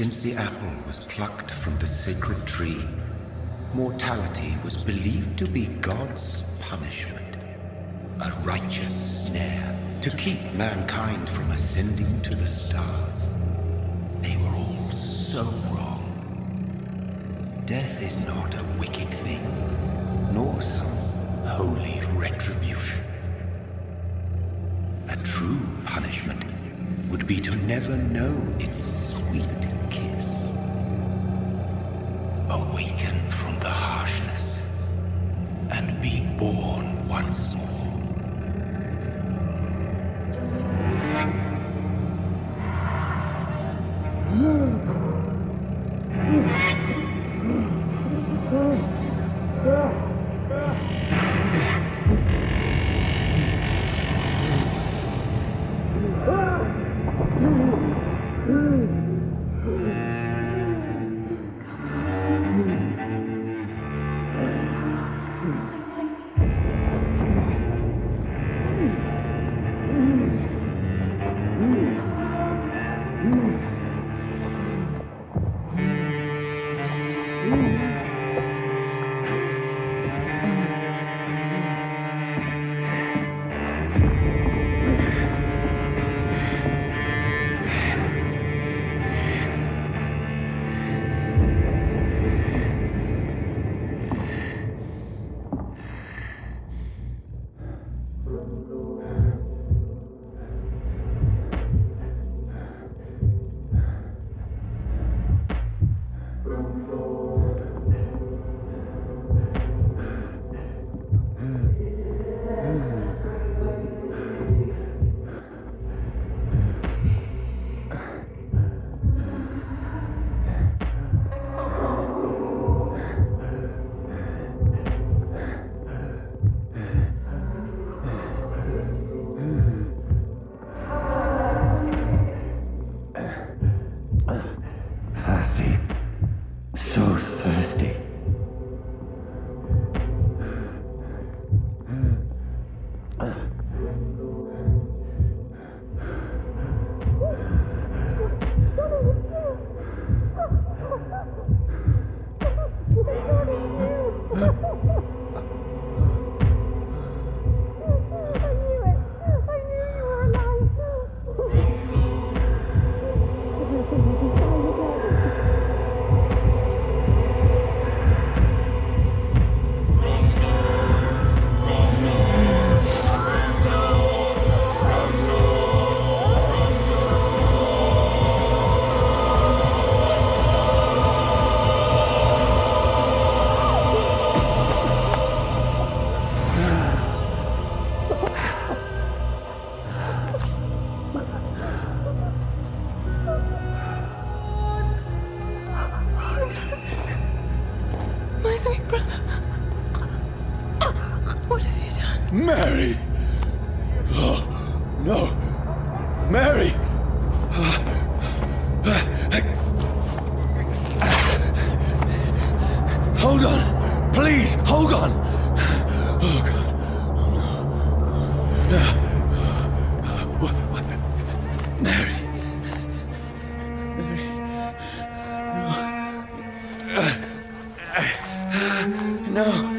Since the apple was plucked from the sacred tree, mortality was believed to be God's punishment, a righteous snare to keep mankind from ascending to the stars. They were all so wrong. Death is not a wicked thing, nor some holy retribution. A true punishment would be to never know its sweet kiss. Awaken from the harshness and be born once more. Mary! Oh, no! Mary! Hold on! Please, hold on! Oh, God. Oh, no. What? Mary! Mary! No!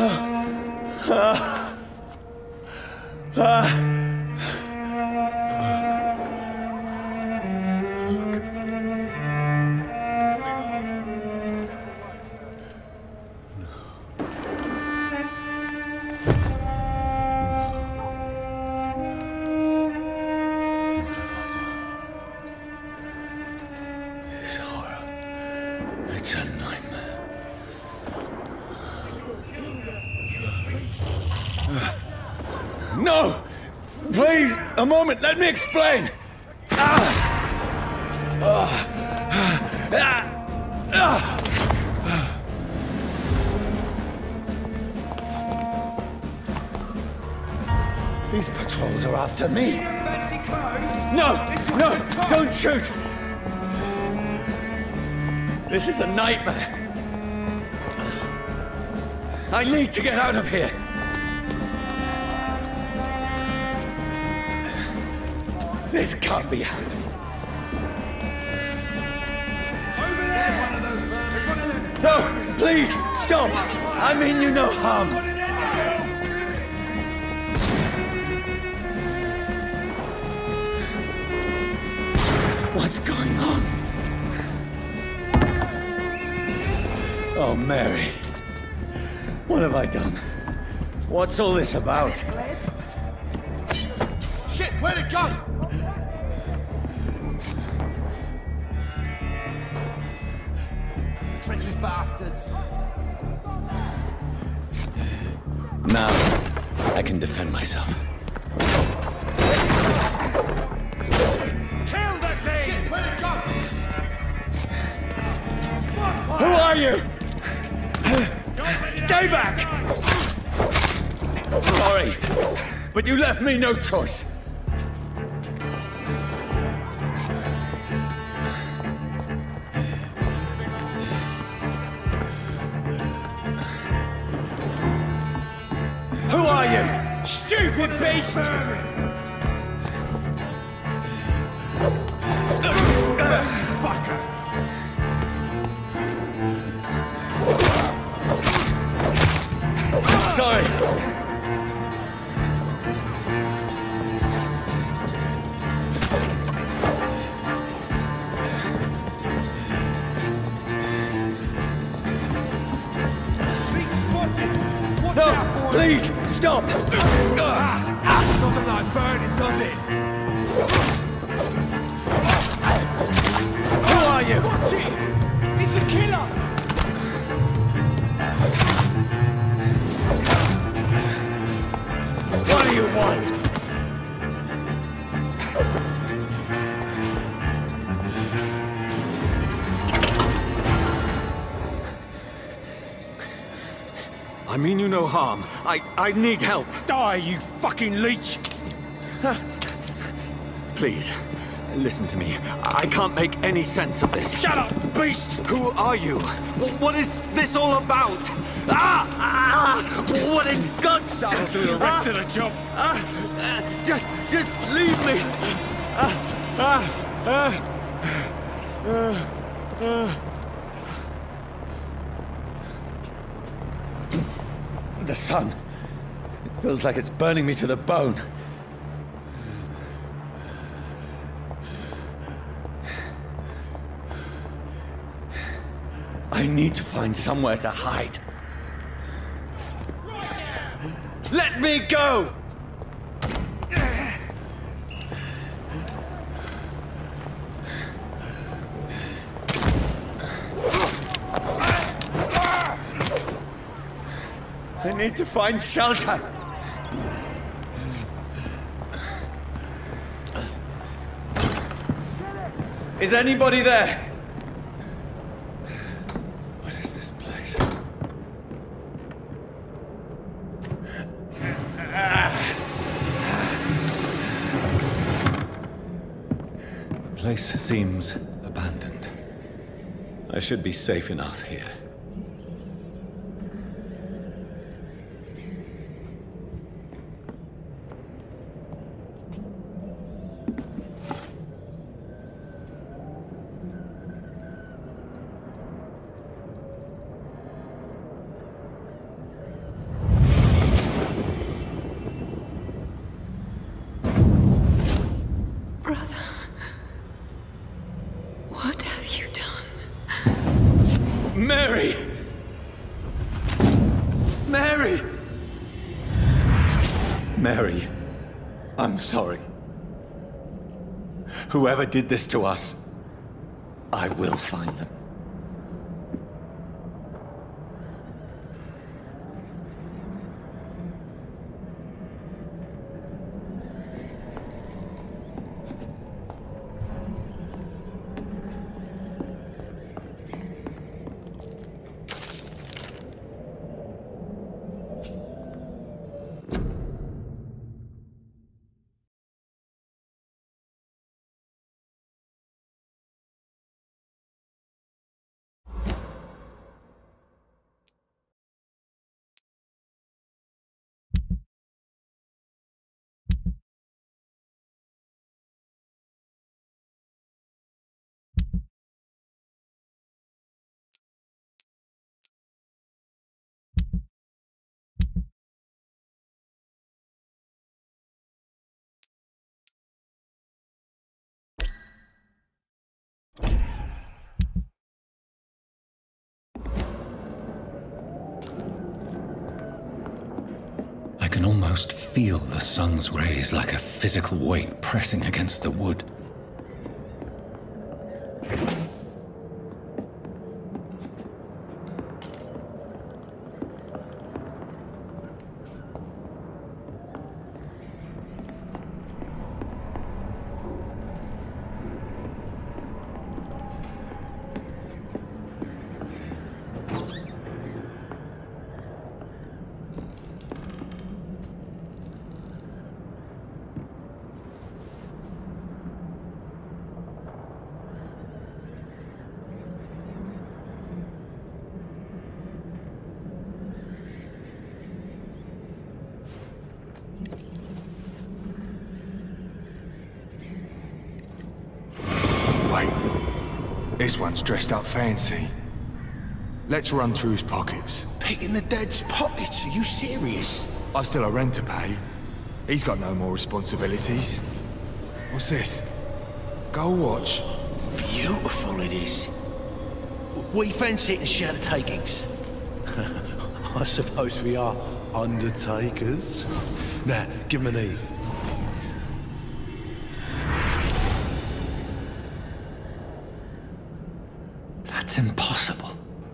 This horror, it's a nightmare. No! Please, a moment, let me explain! These patrols are after me. Fancy clothes? No, don't shoot! This is a nightmare. I need to get out of here. This can't be happening. Please, stop! I mean you no harm. What's going on? Oh, Mary. What have I done? What's all this about? Shit, where'd it go? Tricky bastards. Now, I can defend myself. Kill that thing! Shit, where'd it go? Who are you? Stay back! Sorry, but you left me no choice. Who are you? Stupid beast! Fucker! Sorry. Fleet spotted! Watch No, out, boys! please, stop! Doesn't like burning, does it? Who are you? Watch it! It's a killer! What do you want? I mean you no harm. I need help. Die, you fucking leech! Please, listen to me. I can't make any sense of this. Shut up, beast! Who are you? What is this all about? What in God's sake? I'll do the rest of the job. Just leave me. The sun. It feels like it's burning me to the bone. I need to find somewhere to hide. Let me go! I need to find shelter. Is anybody there? What is this place? The place seems abandoned. I should be safe enough here. Brother, what have you done? Mary! Mary! Mary, I'm sorry. Whoever did this to us, I will find them. almost feel the sun's rays like a physical weight pressing against the wood. This one's dressed up fancy. Let's run through his pockets. Picking the dead's pockets? Are you serious? I've still a rent to pay. He's got no more responsibilities. What's this? Gold watch. Beautiful it is. We fancy it and share the takings. I suppose we are undertakers. Now, give him an Eve. That's impossible.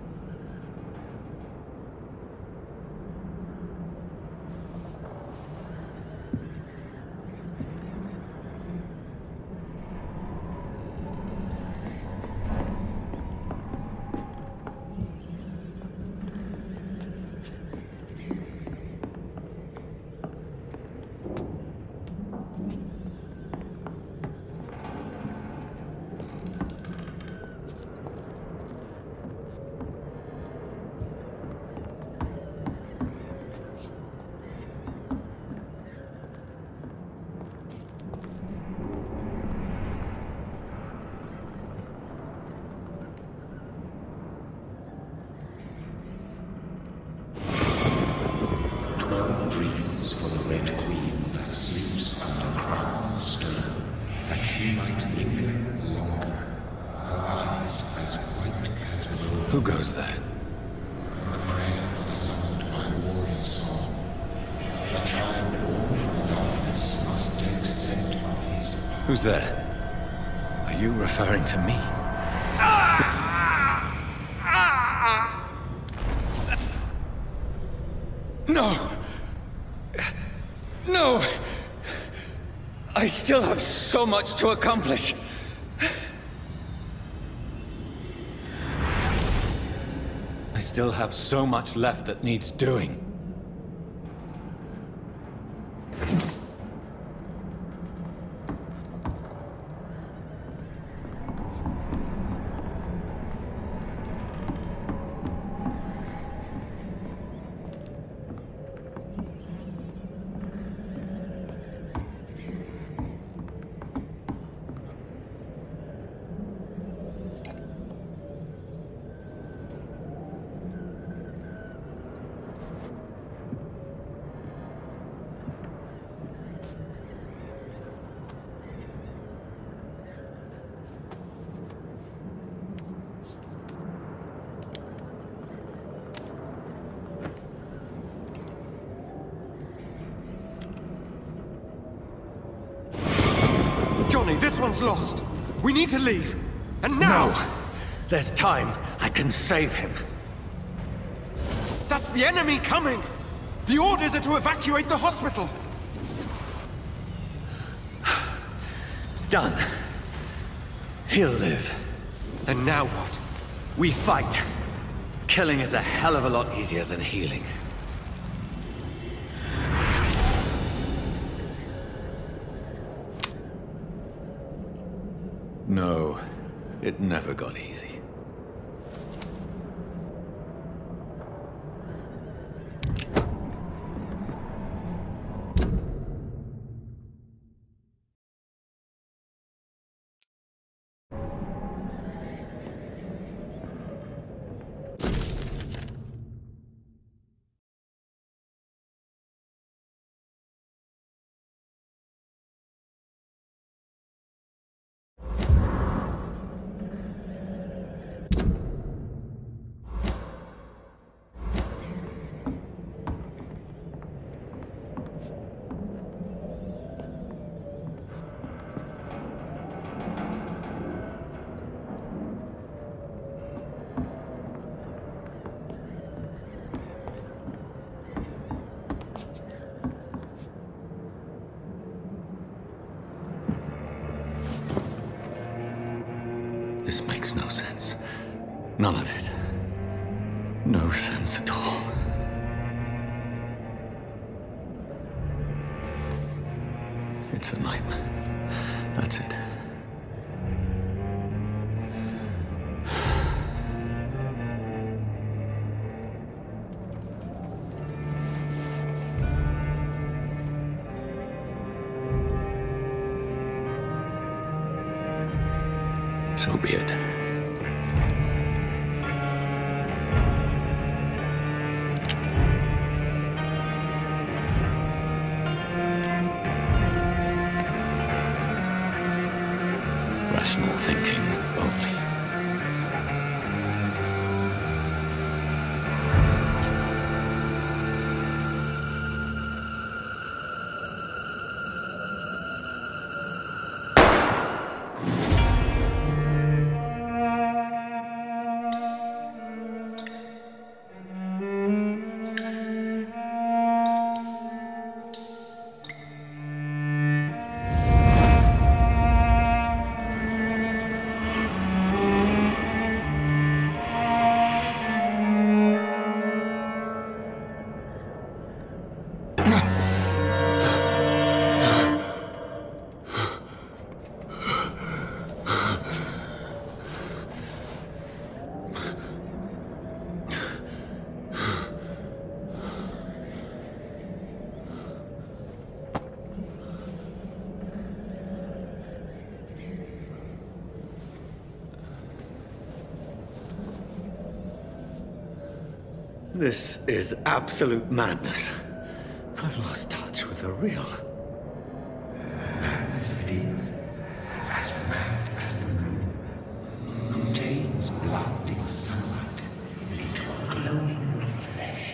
Dreams for the Red Queen that sleeps under crown stone, that she might linger longer, her eyes as white as wool. Who goes there? A prayer for the summoned by warrior's song. The child born from the darkness must take scent of his power. Who's there? Are you referring to me? No! No! I still have so much to accomplish. I still have so much left that needs doing. Johnny, this one's lost. We need to leave. And now! No! There's time. I can save him. That's the enemy coming! The orders are to evacuate the hospital! Done. He'll live. And now what? We fight. Killing is a hell of a lot easier than healing. No, it never got easy. This makes no sense. None of it. No sense at all. It's a nightmare. That's it. So be it. Rational thinking only. This is absolute madness. I've lost touch with the real. Madness it is, as mad as the moon, who changes blinding sunlight into a glowing reflection.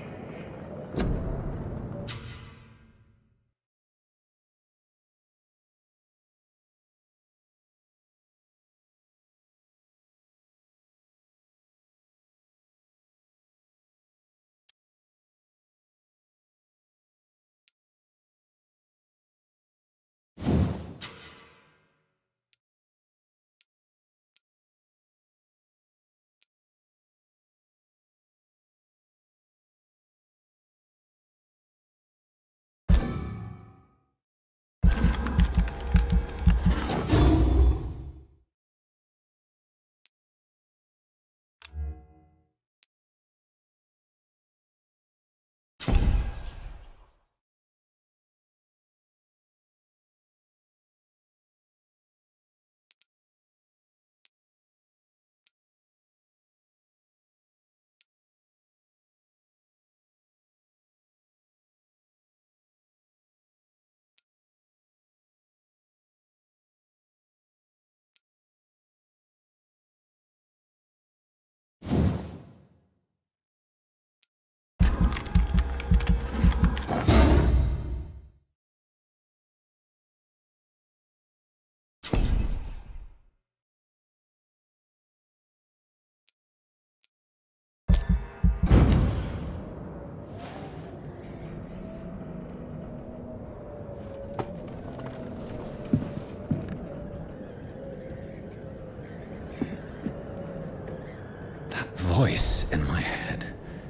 Voice in my head.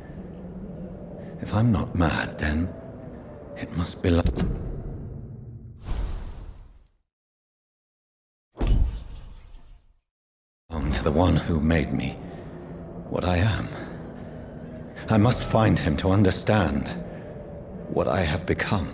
If I'm not mad, then it must belong to the one who made me what I am. I must find him to understand what I have become.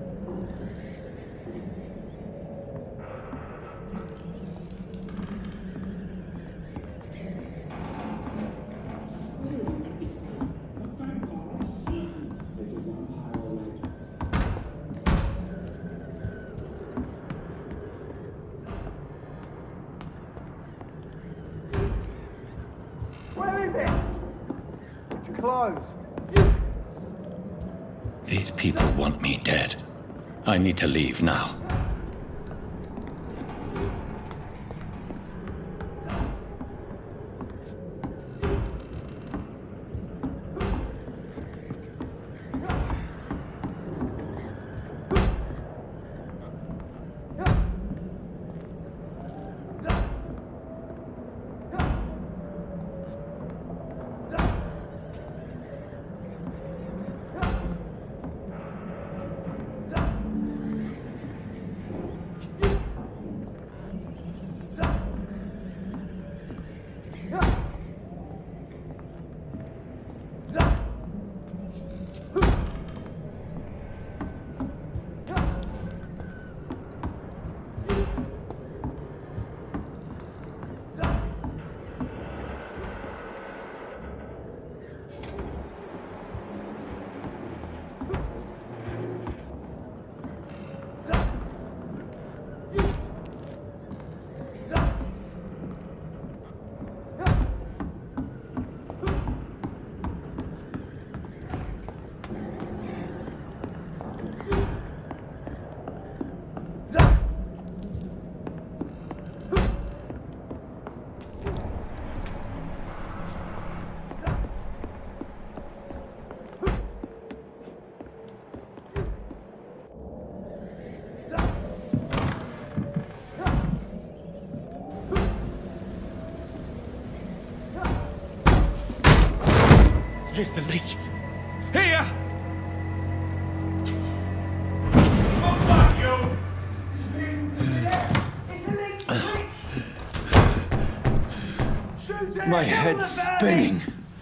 These people want me dead. I need to leave now. Here's the leech. Here! My head's spinning.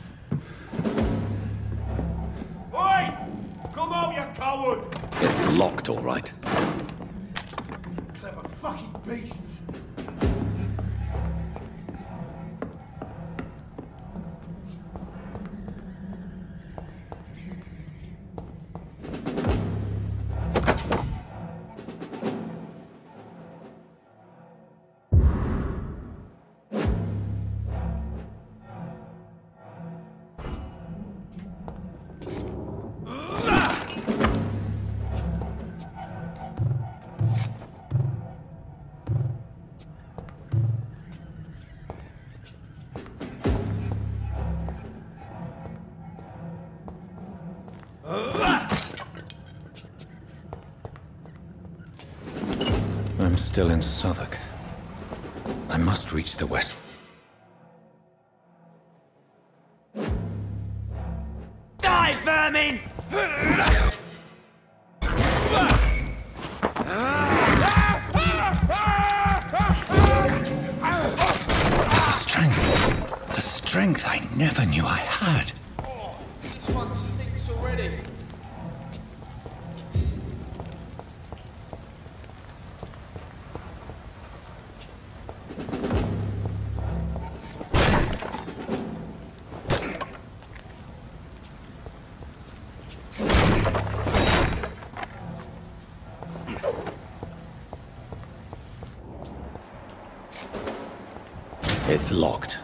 Oi! Come out, you coward! It's locked, all right. Clever fucking beasts! I'm still in Southwark. I must reach the west. Die, vermin! The strength I never knew I had. Oh, this one stinks already. It's locked.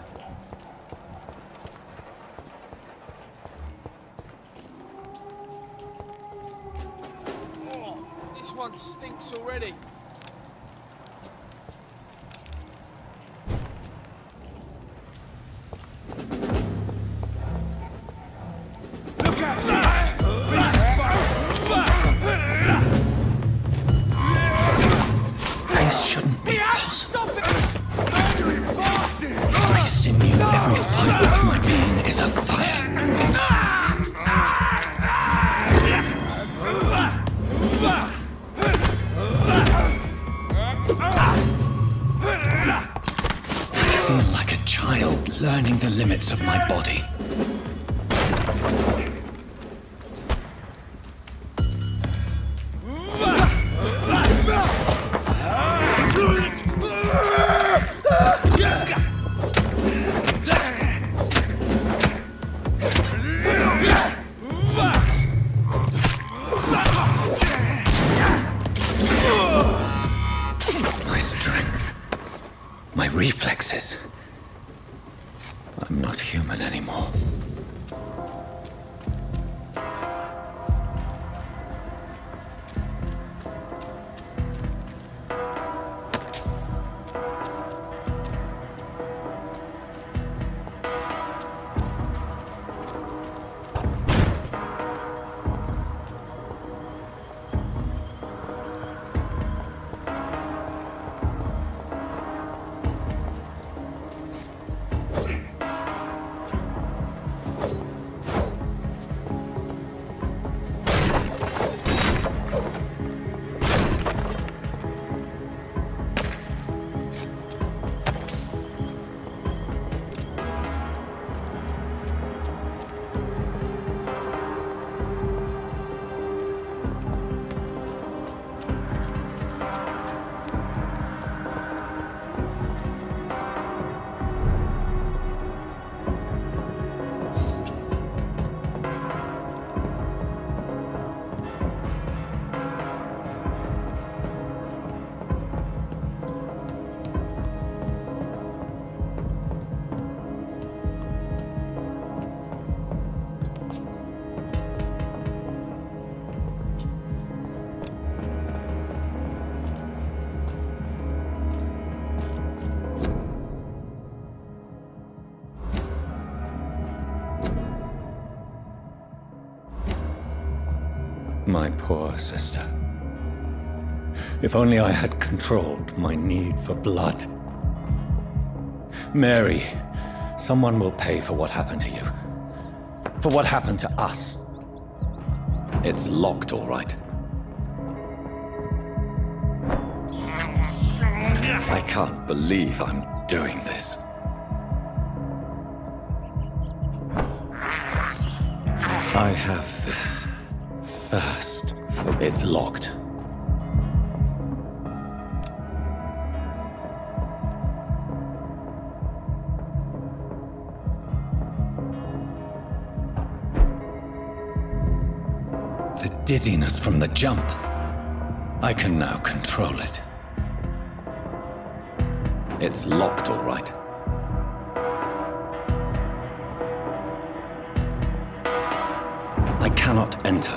Oh, this one stinks already. Look outside! This shouldn't be possible. Bastard! Every sinew, every fiber of my being is afire. I feel like a child learning the limits of my body. My strength, my reflexes. I'm not human anymore. My poor sister. If only I had controlled my need for blood. Mary, someone will pay for what happened to you. For what happened to us. It's locked, all right. I can't believe I'm doing this. I have this thirst for... It's locked. The dizziness from the jump. I can now control it. It's locked, all right. I cannot enter.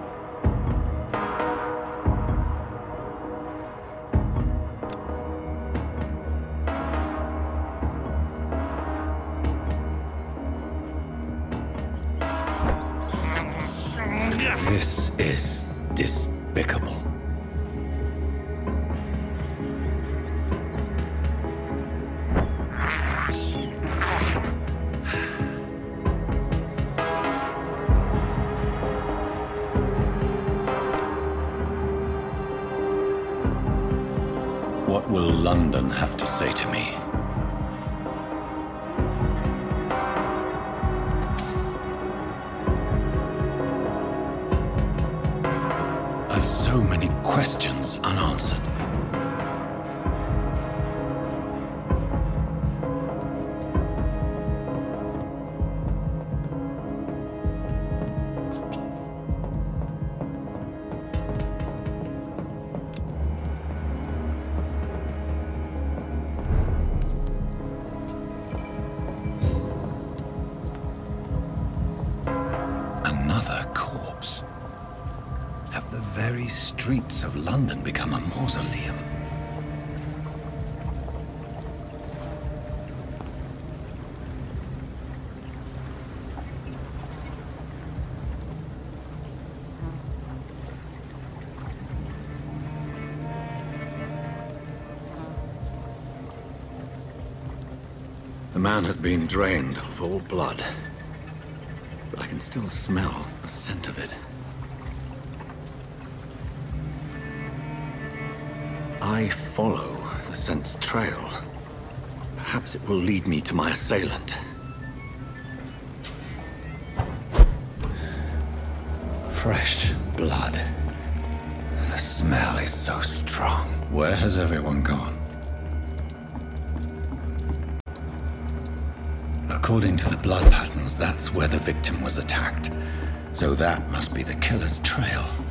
This is despicable. What will London have to say to me? I've so many questions unanswered. Another corpse. Have the very streets of London become a mausoleum? The man has been drained of all blood, but I can still smell the scent of it. I follow the scent's trail. Perhaps it will lead me to my assailant. Fresh blood. The smell is so strong. Where has everyone gone? According to the blood patterns, that's where the victim was attacked. So that must be the killer's trail.